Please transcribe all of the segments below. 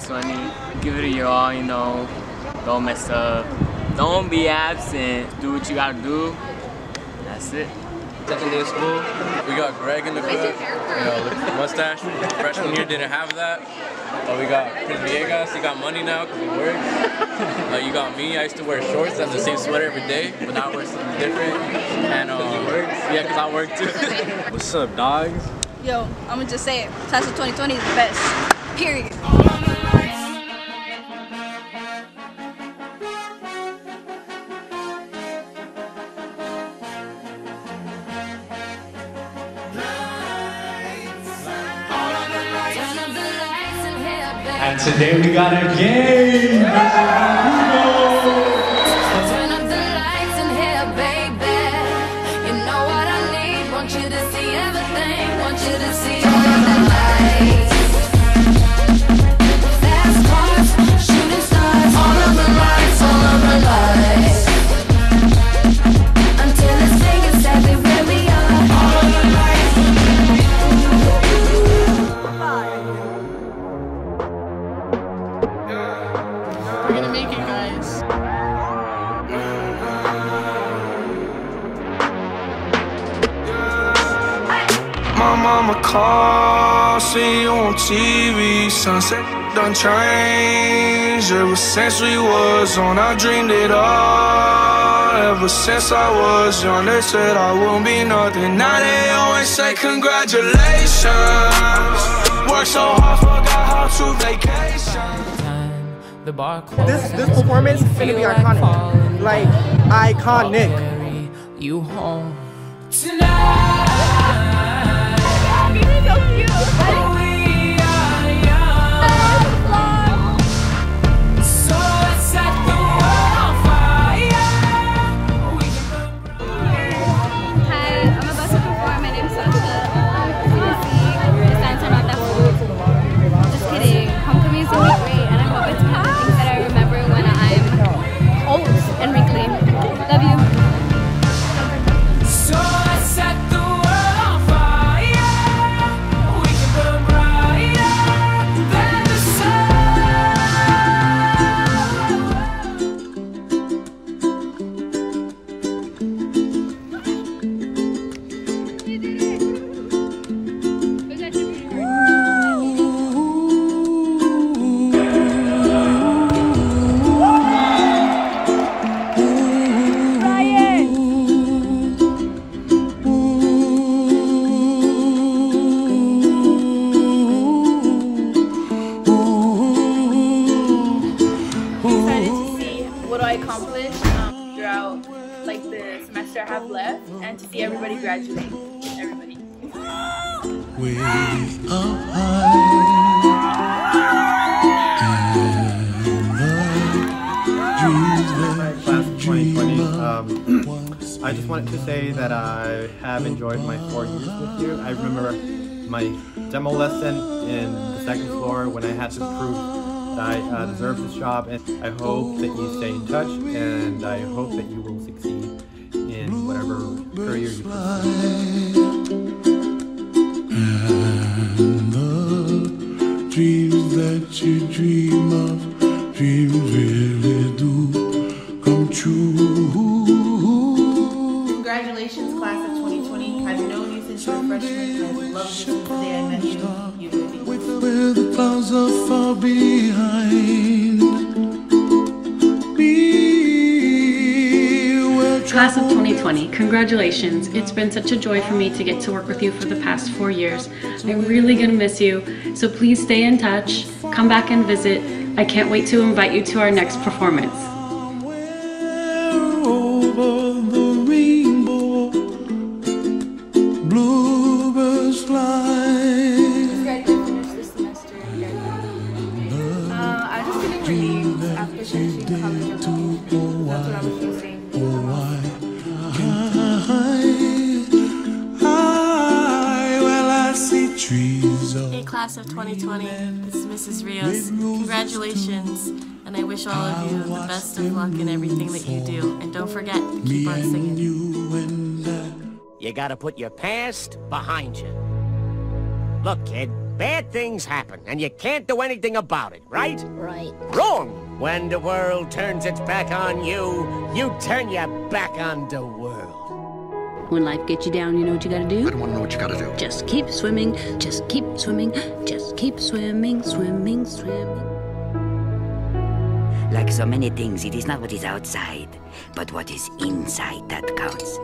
2020. Give it your all, you know. Don't mess up. Don't be absent. Do what you gotta do. That's it. Second day of school. We got Greg in the crib. Mustache. Freshman year didn't have that. We got Chris Villegas. He got money now because he works. You got me. I used to wear shorts and the same sweater every day, but now I wear something different. And yeah, because I work too. What's up, dogs? Yo, I'm gonna just say it. Class of 2020 is the best. Period. And today we got a game. Turn up the lights in here, baby. You know what I need. Want you to see everything. Want you to see all of the lights. Fast cars, shooting stars. All of the lights, all of the lights. Until it's big exactly where we are. All of the lights. We're gonna make it, guys. My mama called, see you on TV. Sunset done changed. Ever since we was on, I dreamed it all. Ever since I was young, they said I wouldn't be nothing. Now they always say congratulations. Worked so hard, forgot how to vacation. This performance is gonna be iconic. Like, iconic. You home Tonight. So cute. Accomplished throughout like the semester I have left, and to see everybody graduate. Everybody. Way Class of 2020. I just wanted to say that I have enjoyed my 4 years with you. I remember my demo lesson in the second floor when I had to prove I deserve this job, and I hope that you stay in touch, and I hope that you will succeed in whatever career you pursue. and the dreams that you dream of, dreams really do come true. Congratulations, class of 2020. I've known you since you were freshmen. I've loved you since the day I met you. You will be. Where the clouds are far behind me. Class of 2020, congratulations. It's been such a joy for me to get to work with you for the past 4 years. I'm really gonna miss you, so please stay in touch, come back and visit. I can't wait to invite you to our next performance. Over the rainbow, bluebirds fly. I was just feeling relieved after finishing college. That's what I was feeling. Hey, class of 2020, this is Mrs. Rios. Congratulations, and I wish all of you the best of luck in everything that you do. And don't forget to keep on singing. You gotta put your past behind you. Look, kid, bad things happen, and you can't do anything about it, right? Right. Wrong! When the world turns its back on you, you turn your back on the world. When life gets you down, you know what you gotta do? I don't want to know what you gotta do. Just keep swimming, just keep swimming, just keep swimming, swimming, swimming. Like so many things, it is not what is outside, but what is inside that counts.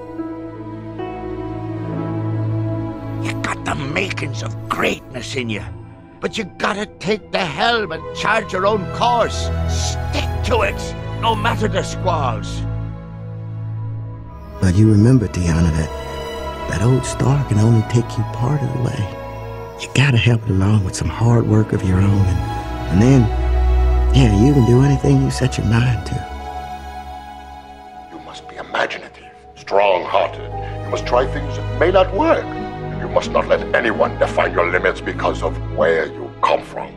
You got the makings of greatness in you, but you gotta take the helm and charge your own course. Stick to it, no matter the squalls. But you remember, Tiana, that old star can only take you part of the way. You gotta help it along with some hard work of your own, and then, yeah, you can do anything you set your mind to. You must be imaginative, strong-hearted. You must try things that may not work. And you must not let anyone define your limits because of where you come from.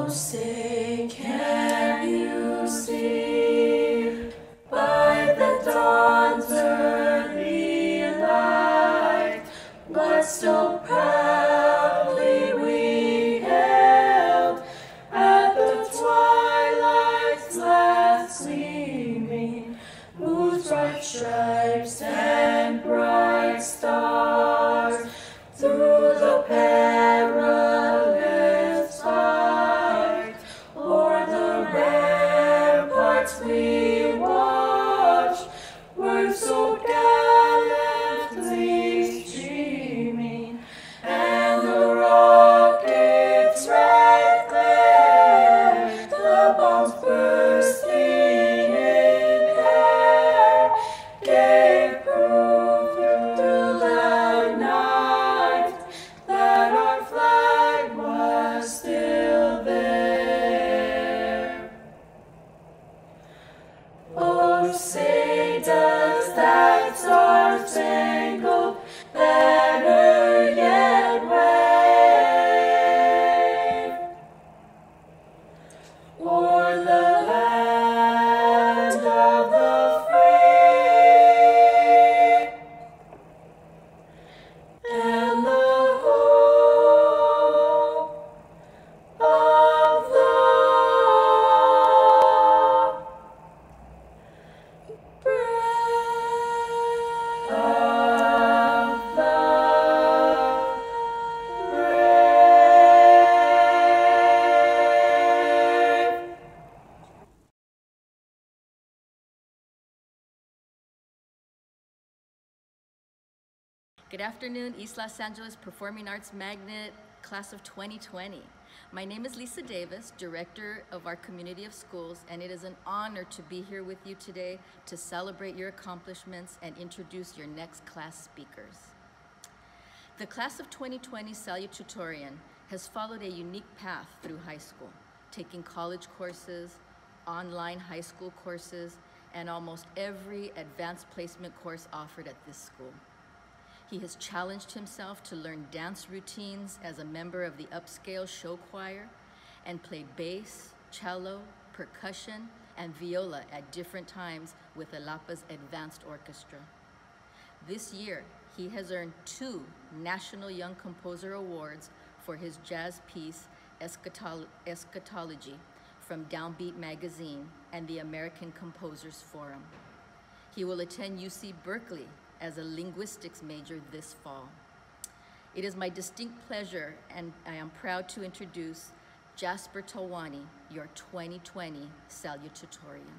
Oh, say, can you see by the dawn's early light what so proudly we hailed at the twilight's last gleaming, whose bright stripes and bright stars through the perilous fight o'er the ramparts we watched were so gallantly streaming, and the rockets' red glare, the bombs bursting in air, gave proof through the night that our flag was still there. Oh, say does that star-spangled banner yet wave o'er the land of the free and the hope of the Good afternoon, East Los Angeles Performing Arts Magnet, class of 2020. My name is Lisa Davis, director of our community of schools, and it is an honor to be here with you today to celebrate your accomplishments and introduce your next class speakers. The class of 2020 salutatorian has followed a unique path through high school, taking college courses, online high school courses, and almost every advanced placement course offered at this school. He has challenged himself to learn dance routines as a member of the upscale show choir and played bass, cello, percussion, and viola at different times with Alapa's Advanced Orchestra. This year, he has earned 2 National Young Composer Awards for his jazz piece, Eschatology, from Downbeat Magazine and the American Composers Forum. He will attend UC Berkeley as a linguistics major this fall. It is my distinct pleasure, and I am proud to introduce Jasper Talwani, your 2020 salutatorian.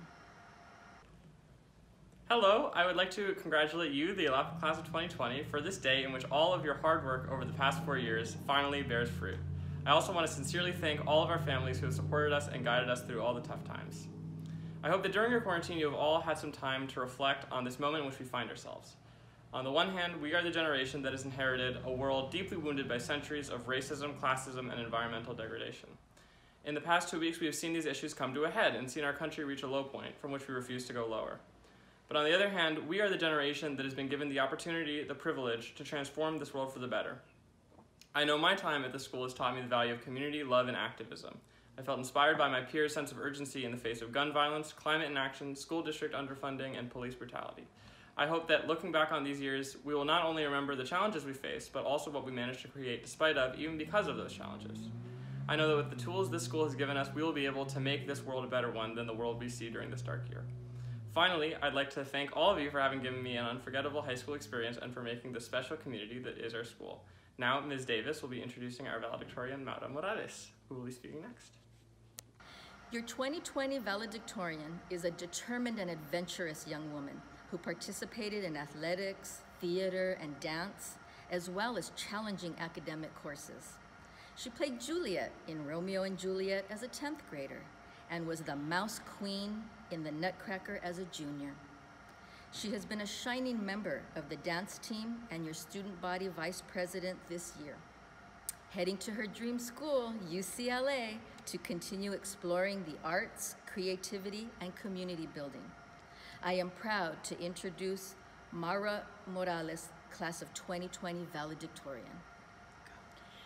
Hello, I would like to congratulate you, the Alapa class of 2020, for this day in which all of your hard work over the past 4 years finally bears fruit. I also want to sincerely thank all of our families who have supported us and guided us through all the tough times. I hope that during your quarantine you have all had some time to reflect on this moment in which we find ourselves. On the one hand, we are the generation that has inherited a world deeply wounded by centuries of racism, classism, and environmental degradation. In the past 2 weeks, we have seen these issues come to a head and seen our country reach a low point from which we refuse to go lower. But on the other hand, we are the generation that has been given the opportunity, the privilege, to transform this world for the better. I know my time at this school has taught me the value of community, love, and activism. I felt inspired by my peers' sense of urgency in the face of gun violence, climate inaction, school district underfunding, and police brutality. I hope that looking back on these years, we will not only remember the challenges we faced, but also what we managed to create despite of, even because of those challenges. I know that with the tools this school has given us, we will be able to make this world a better one than the world we see during this dark year. Finally, I'd like to thank all of you for having given me an unforgettable high school experience and for making the special community that is our school. Now, Ms. Davis will be introducing our valedictorian, Maura Morales, who will be speaking next. Your 2020 valedictorian is a determined and adventurous young woman who participated in athletics, theater, and dance, as well as challenging academic courses. She played Juliet in Romeo and Juliet as a 10th grader and was the Mouse Queen in the Nutcracker as a junior. She has been a shining member of the dance team and your student body vice president this year, heading to her dream school, UCLA, to continue exploring the arts, creativity, and community building. I am proud to introduce Maura Morales, class of 2020 valedictorian.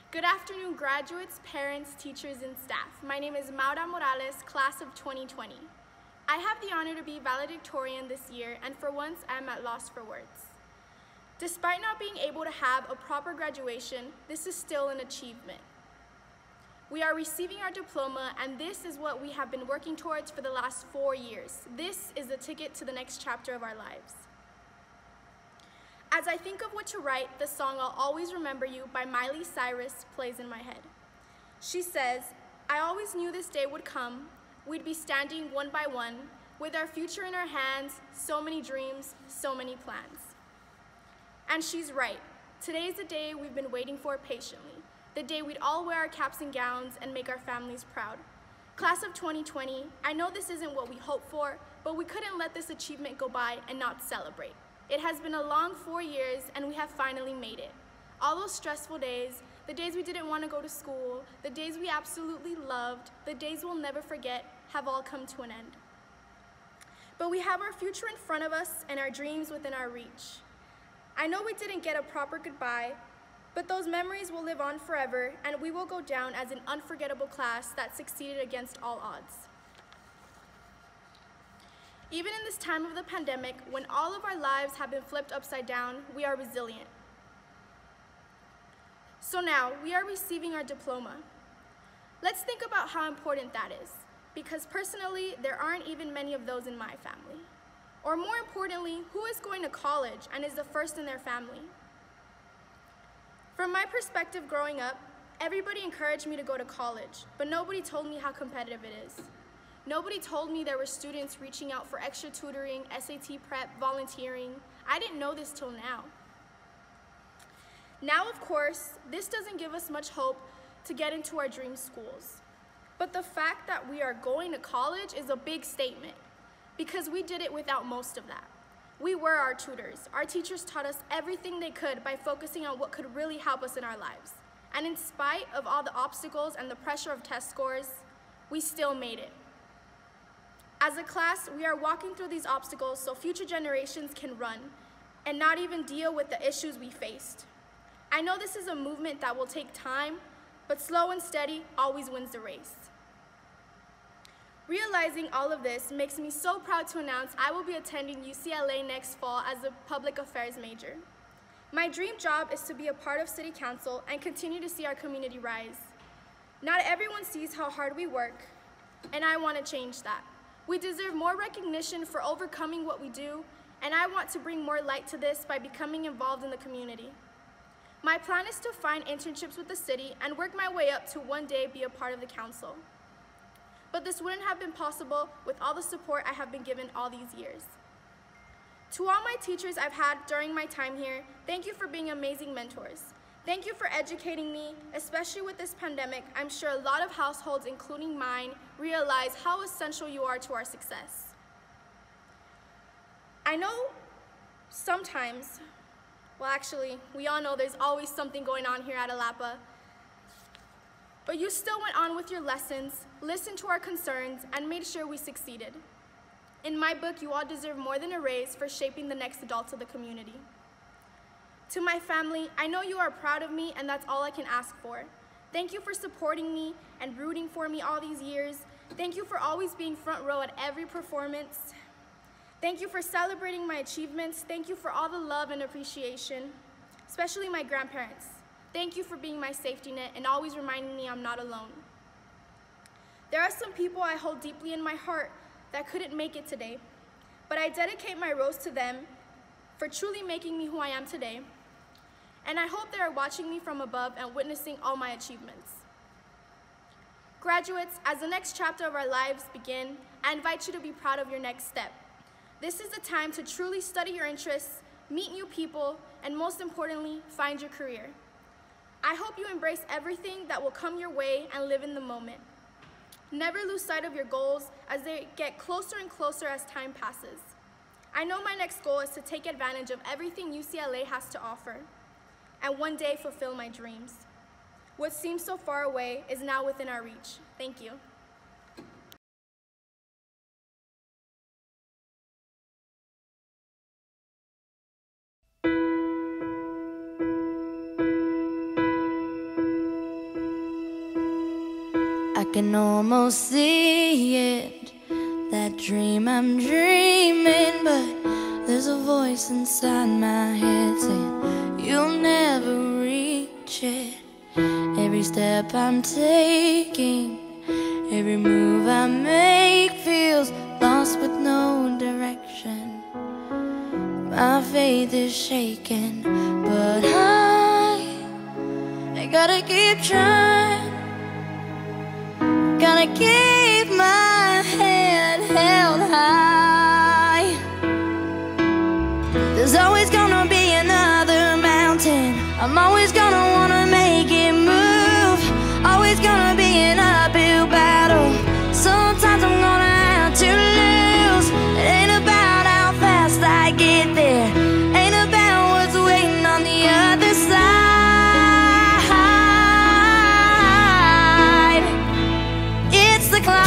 Good afternoon, graduates, parents, teachers, and staff. My name is Maura Morales, class of 2020. I have the honor to be valedictorian this year, and for once, I am at loss for words. Despite not being able to have a proper graduation, this is still an achievement. We are receiving our diploma, and this is what we have been working towards for the last 4 years. This is the ticket to the next chapter of our lives. As I think of what to write, the song I'll Always Remember You by Miley Cyrus plays in my head. She says, I always knew this day would come. We'd be standing one by one, with our future in our hands, so many dreams, so many plans. And she's right. Today's the day we've been waiting for patiently, the day we'd all wear our caps and gowns and make our families proud. Class of 2020, I know this isn't what we hoped for, but we couldn't let this achievement go by and not celebrate. It has been a long 4 years, and we have finally made it. All those stressful days, the days we didn't want to go to school, the days we absolutely loved, the days we'll never forget, have all come to an end. But we have our future in front of us and our dreams within our reach. I know we didn't get a proper goodbye, but those memories will live on forever, and we will go down as an unforgettable class that succeeded against all odds. Even in this time of the pandemic, when all of our lives have been flipped upside down, we are resilient. So now, we are receiving our diploma. Let's think about how important that is, because personally, there aren't even many of those in my family. Or more importantly, who is going to college and is the first in their family? From my perspective growing up, everybody encouraged me to go to college, but nobody told me how competitive it is. Nobody told me there were students reaching out for extra tutoring, SAT prep, volunteering. I didn't know this till now. Now, of course, this doesn't give us much hope to get into our dream schools. But the fact that we are going to college is a big statement, because we did it without most of that. We were our tutors. Our teachers taught us everything they could by focusing on what could really help us in our lives. And in spite of all the obstacles and the pressure of test scores, we still made it. As a class, we are walking through these obstacles so future generations can run and not even deal with the issues we faced. I know this is a movement that will take time, but slow and steady always wins the race. Realizing all of this makes me so proud to announce I will be attending UCLA next fall as a public affairs major. My dream job is to be a part of City Council and continue to see our community rise. Not everyone sees how hard we work, and I want to change that. We deserve more recognition for overcoming what we do, and I want to bring more light to this by becoming involved in the community. My plan is to find internships with the city and work my way up to one day be a part of the council. But this wouldn't have been possible with all the support I have been given all these years. To all my teachers I've had during my time here, thank you for being amazing mentors. Thank you for educating me, especially with this pandemic. I'm sure a lot of households, including mine, realize how essential you are to our success. I know sometimes, well actually, we all know there's always something going on here at ALAPA, but you still went on with your lessons, listened to our concerns, and made sure we succeeded. In my book, you all deserve more than a raise for shaping the next adults of the community. To my family, I know you are proud of me, and that's all I can ask for. Thank you for supporting me and rooting for me all these years. Thank you for always being front row at every performance. Thank you for celebrating my achievements. Thank you for all the love and appreciation, especially my grandparents. Thank you for being my safety net and always reminding me I'm not alone. There are some people I hold deeply in my heart that couldn't make it today, but I dedicate my rose to them for truly making me who I am today. And I hope they are watching me from above and witnessing all my achievements. Graduates, as the next chapter of our lives begin, I invite you to be proud of your next step. This is the time to truly study your interests, meet new people, and most importantly, find your career. I hope you embrace everything that will come your way and live in the moment. Never lose sight of your goals as they get closer and closer as time passes. I know my next goal is to take advantage of everything UCLA has to offer and one day fulfill my dreams. What seems so far away is now within our reach. Thank you. can almost see it, that dream I'm dreaming, but there's a voice inside my head saying you'll never reach it. Every step I'm taking, every move I make feels lost with no direction. My faith is shaken, but I gotta keep trying. Gotta keep my head held high. There's always gonna be another mountain. I'm always gonna wanna make it move. Always gonna be an uphill battle. Sometimes I'm gonna have to lose. It ain't about how fast I get there, ain't about what's waiting on the other side. It's the climb.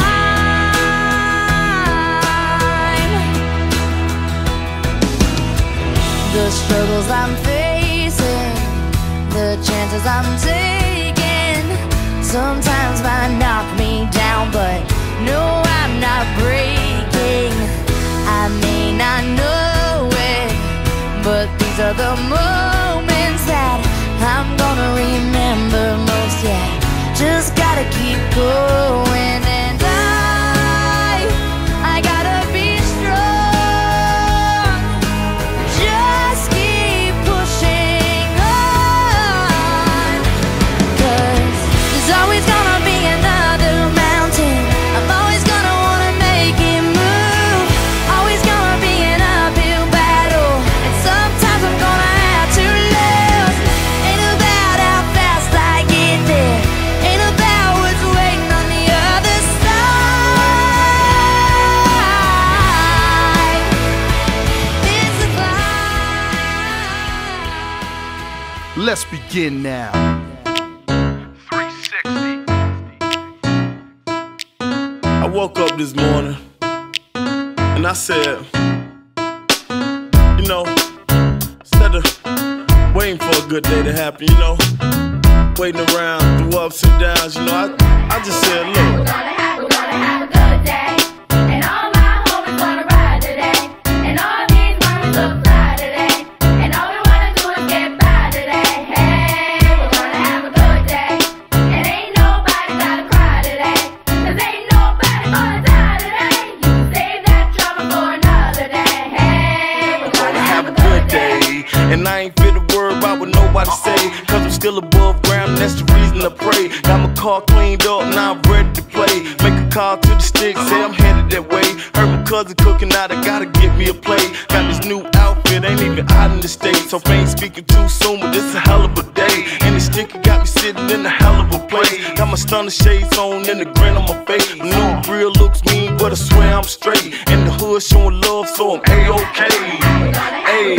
The struggles I'm facing, the chances I'm taking, sometimes might knock me down, but no, I'm not breaking. I may not know it, but these are the moments that I'm gonna remember most. Yeah, just gotta keep going, and I gotta be strong. Just keep pushing on, 'cause there's always gonna be another mountain. I'm always gonna wanna make it move. Always gonna be an uphill battle, and sometimes I'm gonna have to lose. Ain't about how fast I get there, ain't about what's waiting on the other side. It's the climb. Let's begin now. 360. I woke up this morning and I said, you know, instead of waiting for a good day to happen, you know, waiting around through ups and downs, you know, I just said, look. We're gonna have a good day, and all my homies wanna ride today, and all these moments look fly today, and all we wanna do is get by today. Hey, we're gonna have a good day, and ain't nobody gotta cry today, 'cause ain't nobody gonna die today. You can save that drama for another day. Hey, we're gonna have a good day. And I ain't fit to worry about what nobody say, 'cause I'm still above ground and that's the reason I pray. Got my car cleaned up, now I'm ready to play. Make a call to the stick, say I'm headed that way. Heard my cousin cooking out, I gotta get me a plate. Got this new outfit, ain't even out in the States, so I ain't speaking too soon, but this a hell of a day. And the sticker got me sitting in a hell of a place. Got my stunner shades on and a grin on my face. My new grill looks mean, but I swear I'm straight. And the hood showing love, so I'm A-OK. Hey.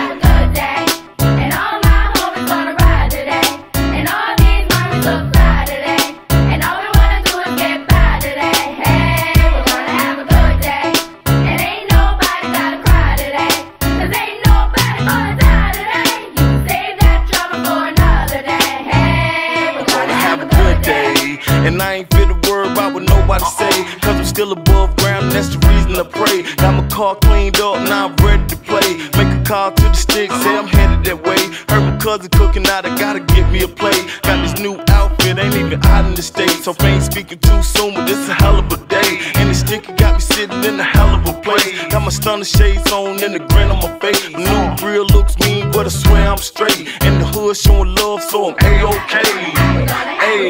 And all my homies wanna ride today, and all these moments look fly today, and all we wanna do is get by today. Hey, we're gonna have a good day, and ain't nobody gotta cry today, 'cause ain't nobody gonna die today. You can save that drama for another day. Hey, we're gonna have a good day. And I ain't fit to worry about what nobody say, 'cause I'm still above ground and that's the reason I pray. Got my car cleaned up, now I'm ready to play. Make a call to the stick, say I'm headed that way. Heard my cousin cooking out, I gotta get me a plate. Got this new outfit, ain't even out in the States, so I ain't speaking too soon, but this a hell of a day. And the sticker got me sitting in a hell of a place. Got my stunner shades on and a grin on my face. My new grill looks mean, but I swear I'm straight. And the hood showing love, so I'm A-OK. Hey.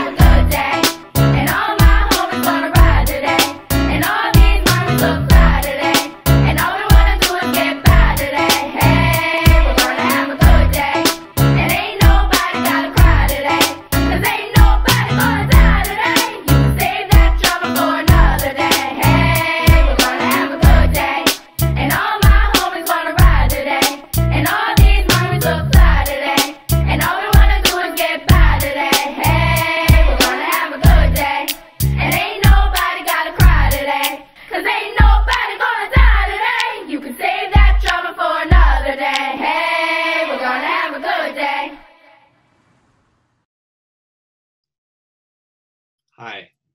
And all my homies wanna ride today, and all these moments look fly today, and all we wanna do is get by today. Hey, we're gonna have a good day, and ain't nobody gotta cry today, 'cause ain't nobody gonna die today. You can save that drama for another day. Hey, we're gonna have a good day, and all my homies wanna ride today, and all these moments look fly today, and all we wanna do is get by today. Hey, we're gonna have a good day, and ain't nobody gotta cry today, 'cause ain't nobody gonna die today. You can save that drama for another day. Hey, we're gonna have a good day. Hi,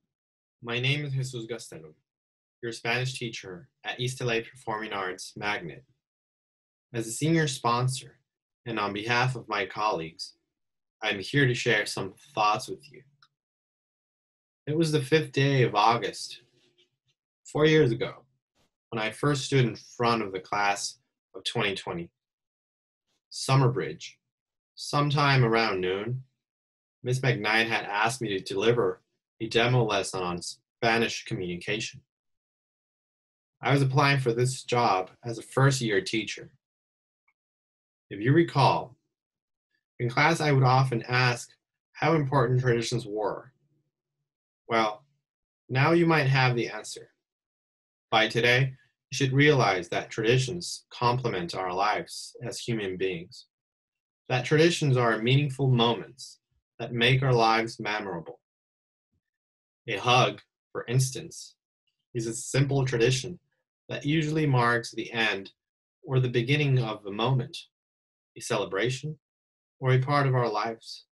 My name is Jesus Gastelum, your Spanish teacher at East LA Performing Arts Magnet. As a senior sponsor, and on behalf of my colleagues, I'm here to share some thoughts with you. It was the 5th day of August, 4 years ago, when I first stood in front of the class of 2020. Summer Bridge, sometime around noon, Ms. McKnight had asked me to deliver a demo lesson on Spanish communication. I was applying for this job as a first-year teacher. If you recall, in class I would often ask how important traditions were. Well, now you might have the answer. By today, you should realize that traditions complement our lives as human beings. That traditions are meaningful moments that make our lives memorable. A hug, for instance, is a simple tradition that usually marks the end or the beginning of a moment, a celebration, or a part of our lives.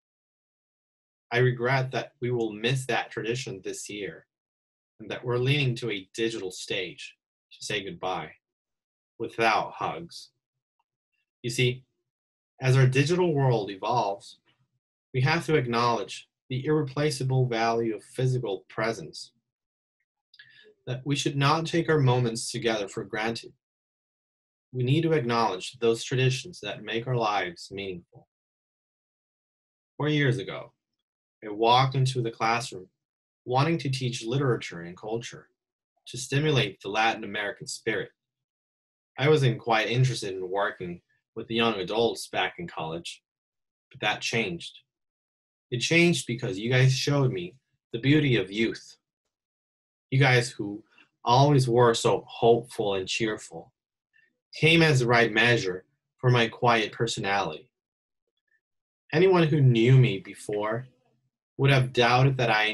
I regret that we will miss that tradition this year, and that we're leaning to a digital stage to say goodbye without hugs. You see, as our digital world evolves, we have to acknowledge the irreplaceable value of physical presence, that we should not take our moments together for granted. We need to acknowledge those traditions that make our lives meaningful. 4 years ago, I walked into the classroom wanting to teach literature and culture to stimulate the Latin American spirit. I wasn't quite interested in working with the young adults back in college, but that changed. It changed because you guys showed me the beauty of youth. You guys who always were so hopeful and cheerful came as the right measure for my quiet personality. Anyone who knew me before would have doubted that I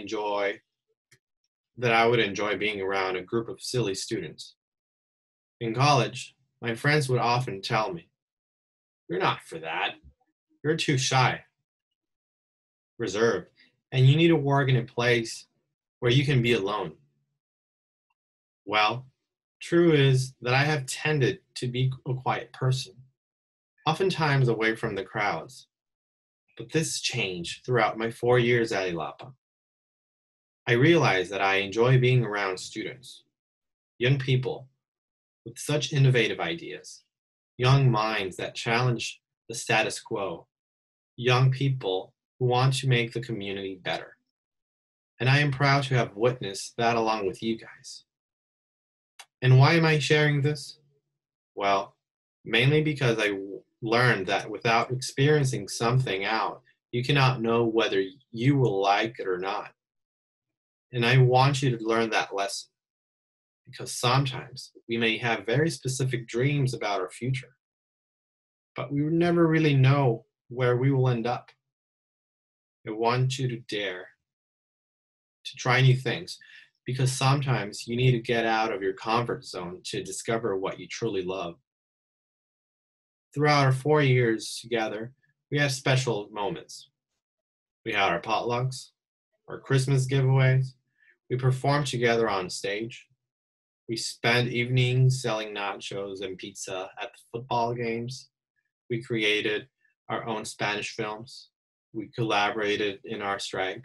would enjoy being around a group of silly students. In college, my friends would often tell me, "You're not for that. You're too shy, reserved, and you need to work in a place where you can be alone." Well, true is that I have tended to be a quiet person, oftentimes away from the crowds. But this changed throughout my 4 years at ILAPA. I realized that I enjoy being around students, young people with such innovative ideas, young minds that challenge the status quo, young people who want to make the community better. And I am proud to have witnessed that along with you guys. And why am I sharing this? Well, mainly because I learned that without experiencing something out, you cannot know whether you will like it or not. And I want you to learn that lesson, because sometimes we may have very specific dreams about our future, but we never really know where we will end up. I want you to dare to try new things, because sometimes you need to get out of your comfort zone to discover what you truly love. Throughout our 4 years together, we had special moments. We had our potlucks, our Christmas giveaways. We performed together on stage. We spent evenings selling nachos and pizza at the football games. We created our own Spanish films. We collaborated in our strike.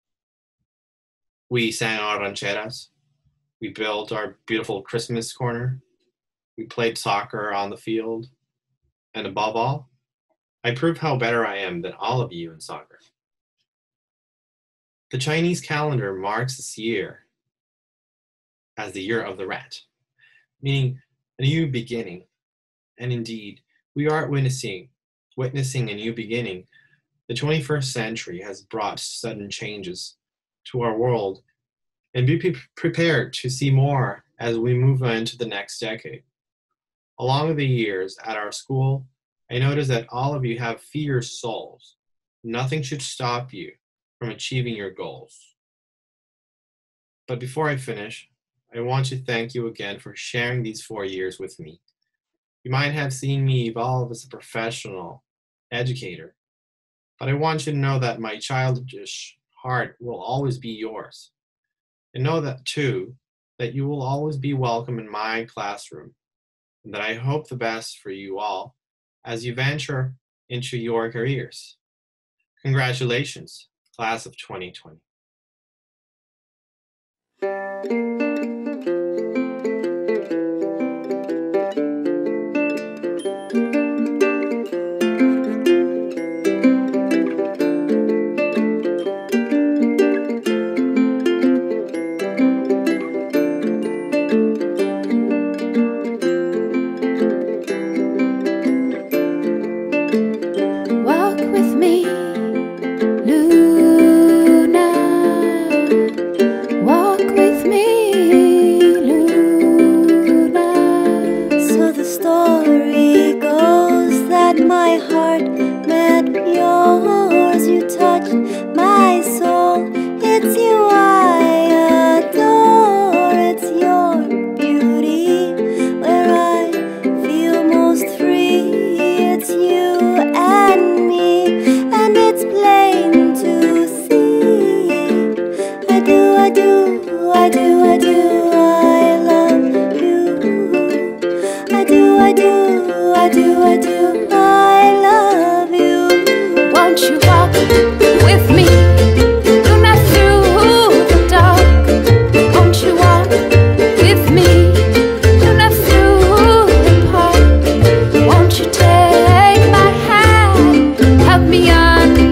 We sang our rancheras. We built our beautiful Christmas corner. We played soccer on the field. And above all, I proved how better I am than all of you in soccer. The Chinese calendar marks this year as the year of the rat, meaning a new beginning. And indeed, we are witnessing a new beginning. The 21st century has brought sudden changes to our world, and be prepared to see more as we move into the next decade. Along the years at our school, I noticed that all of you have fierce souls. Nothing should stop you from achieving your goals. But before I finish, I want to thank you again for sharing these 4 years with me. You might have seen me evolve as a professional educator, but I want you to know that my childish heart will always be yours. And know that, too, that you will always be welcome in my classroom, and that I hope the best for you all as you venture into your careers. Congratulations, class of 2020. Walk with me, Luna. Walk with me, Luna. So the story goes that my heart met yours. You touched my soul. It's you I adore. It's your beauty where I feel most free. It's you and me, and it's plain to see. I do, I do, I do, I do, I love you. I do, I do, I do, I do, I love you. Won't you walk with me, Luna, through the dark? Won't you walk with me, Luna, through the park? Won't you take my hand, help me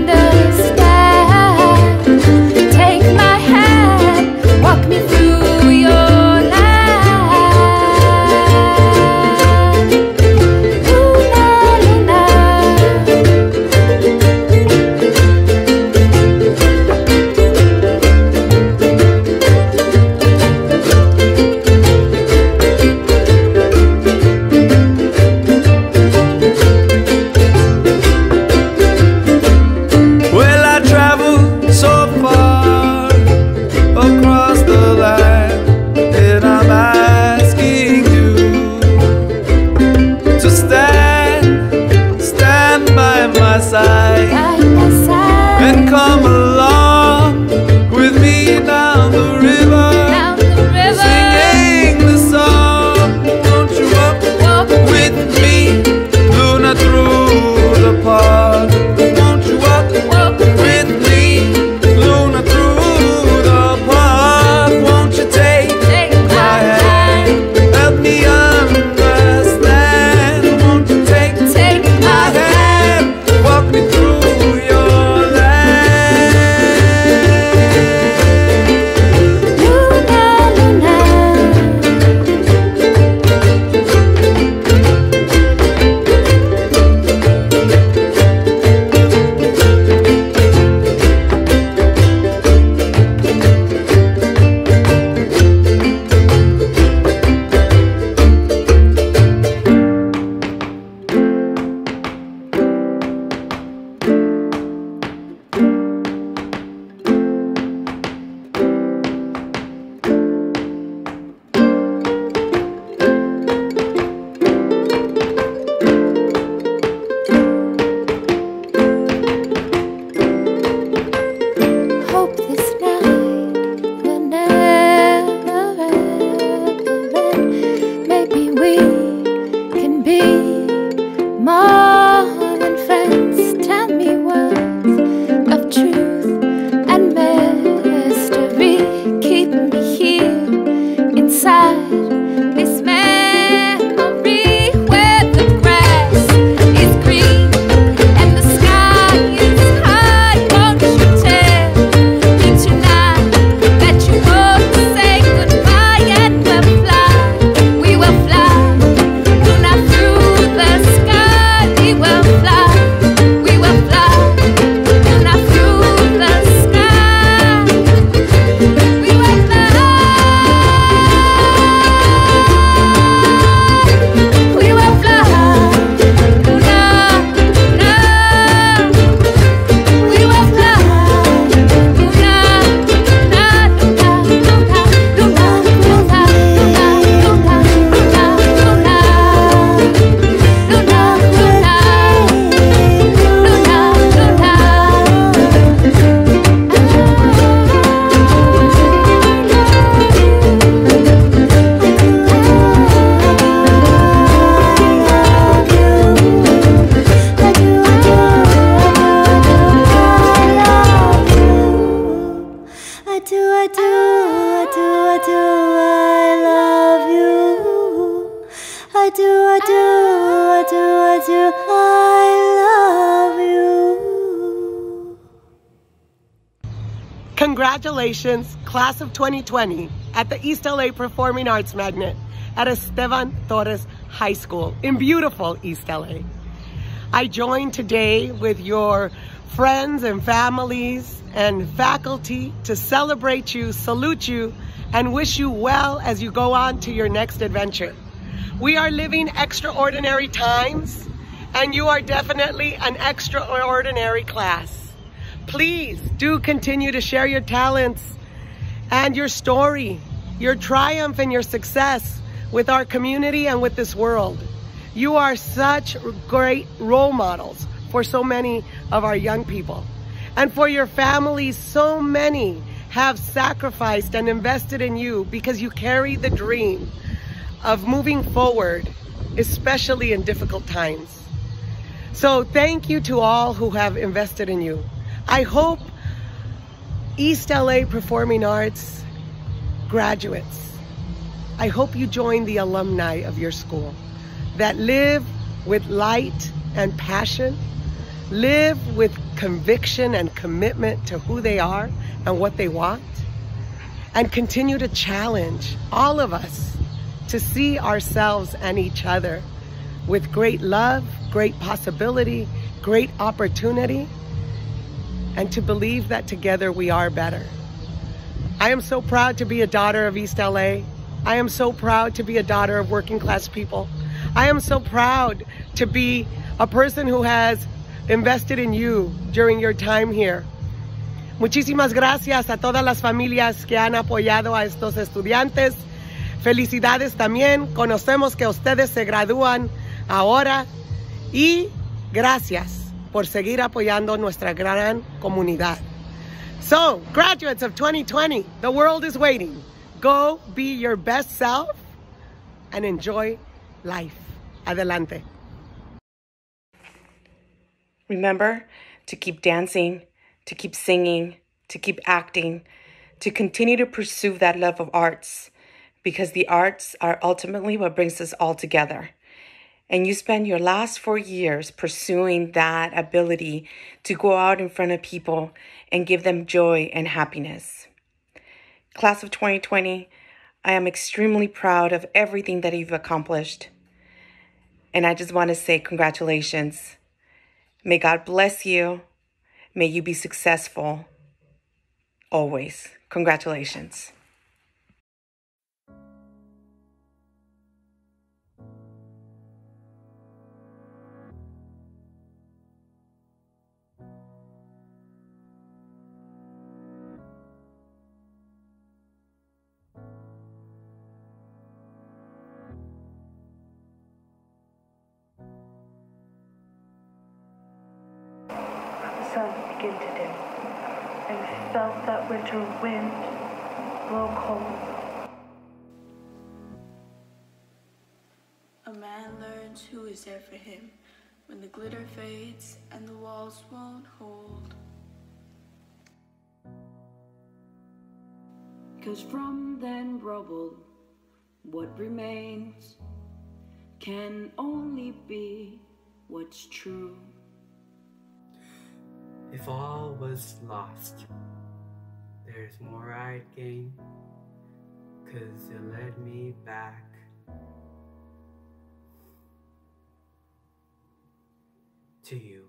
understand? Take my hand, walk me through love you. I do, I love you. Congratulations, class of 2020, at the East LA Performing Arts Magnet at Esteban Torres High School in beautiful East LA. I join today with your friends and families and faculty to celebrate you, salute you, and wish you well as you go on to your next adventure. We are living extraordinary times, and you are definitely an extraordinary class. Please do continue to share your talents and your story, your triumph and your success with our community and with this world. You are such great role models for so many of our young people. And for your families, so many have sacrificed and invested in you because you carry the dream of moving forward, especially in difficult times. So thank you to all who have invested in you. I hope East LA Performing Arts graduates, I hope you join the alumni of your school that live with light and passion, live with conviction and commitment to who they are and what they want, and continue to challenge all of us to see ourselves and each other with great love, great possibility, great opportunity, and to believe that together we are better. I am so proud to be a daughter of East LA. I am so proud to be a daughter of working class people. I am so proud to be a person who has invested in you during your time here. Muchísimas gracias a todas las familias que han apoyado a estos estudiantes. Felicidades también. Conocemos que ustedes se gradúan ahora y gracias por seguir apoyando nuestra gran comunidad. So, graduates of 2020, the world is waiting. Go be your best self and enjoy life. Adelante. Remember to keep dancing, to keep singing, to keep acting, to continue to pursue that love of arts, because the arts are ultimately what brings us all together. And you spend your last 4 years pursuing that ability to go out in front of people and give them joy and happiness. Class of 2020, I am extremely proud of everything that you've accomplished. And I just want to say congratulations. May God bless you. May you be successful always. Congratulations. The sun began to dim, and felt that winter wind blow cold. A man learns who is there for him when the glitter fades and the walls won't hold. 'Cause from then rubble, what remains can only be what's true. If all was lost, there's more I'd gain, 'cause it led me back to you.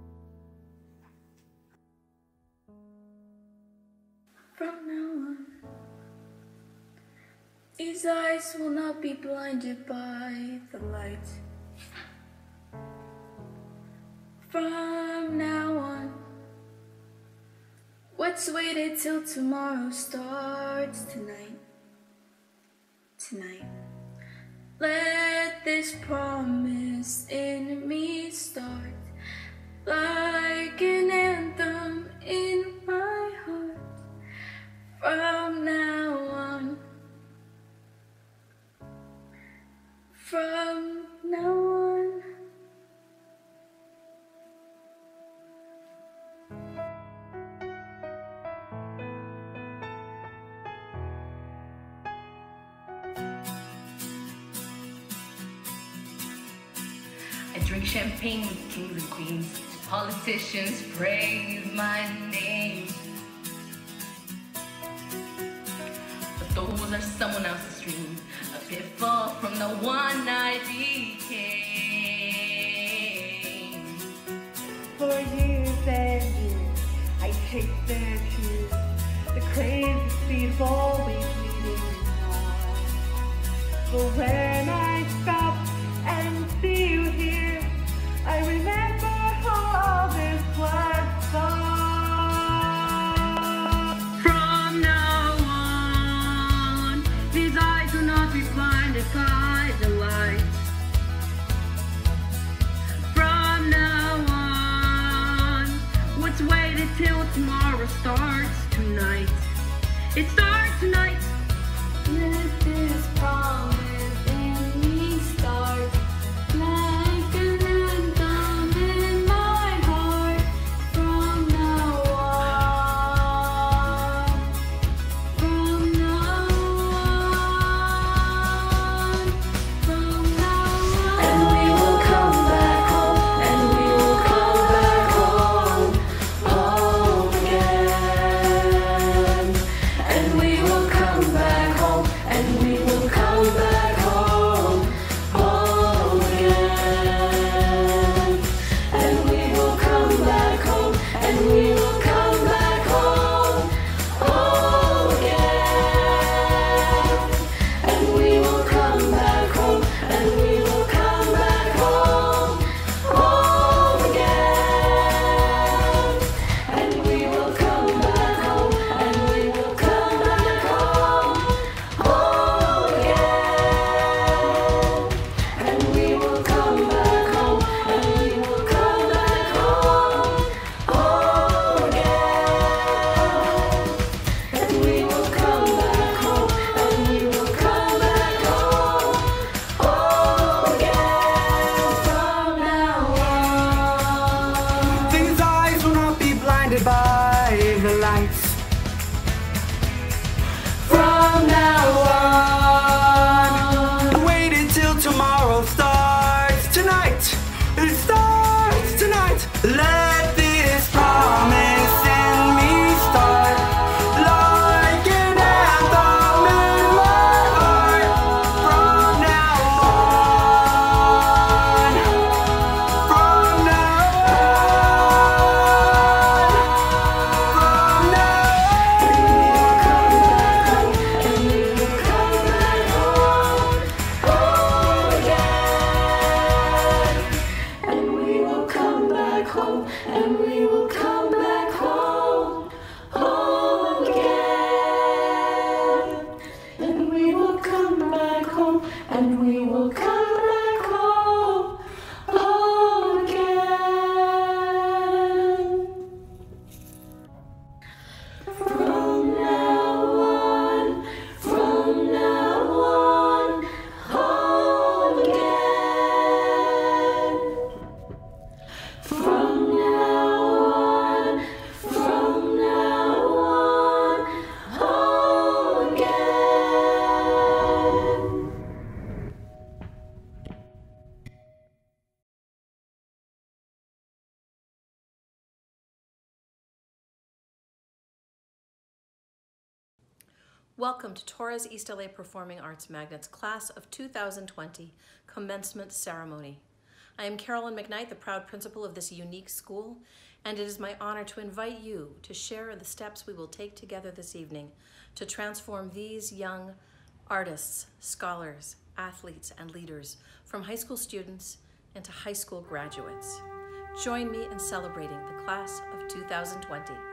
From now on, these eyes will not be blinded by the light. From now on, what's waited till tomorrow starts tonight. Tonight, let this promise in me start like an anthem in my heart. From now on, from now on. drink champagne with kings and queens. Politicians praise my name. But those are someone else's dreams, a bit far from the one I became. For years and years, I chased their shoes. The crazy speed of always leading me on. But when I stop and see you here, I remember all this was fun. From now on, these eyes will not be blinded by the light. From now on, what's waited till tomorrow starts tonight. It starts tonight. Let this promise in me start, like an anthem in my heart. From now on, from now on, from now on. And we will come back home, and we will come back home, home again. And we will come back home, and we will come back home, home again. And we will come back home, and we will come back home, home again. And we will come back home, and we will come back home, home again. And we will come back home, and we will come back home, home again. And we will come back home, and we will come back home, home again. And we will come back home, and we will come back home, home again. From now on. These eyes will not be blinded by the lights. From now on. Wait until tomorrow starts tonight. It starts tonight. Let this promise in me start, like an anthem in my heart. From now on, from now on, from now on. And we will come back home, home again. And we will come back home, and we will come back home, home again. And we will come back home, and we will come back home, home again. From now on, from now on, home again. From now on, from now on, home again. Welcome to Torres East LA Performing Arts Magnet's Class of 2020 Commencement Ceremony. I am Carolyn McKnight, the proud principal of this unique school, and it is my honor to invite you to share the steps we will take together this evening to transform these young artists, scholars, athletes, and leaders from high school students into high school graduates. Join me in celebrating the Class of 2020.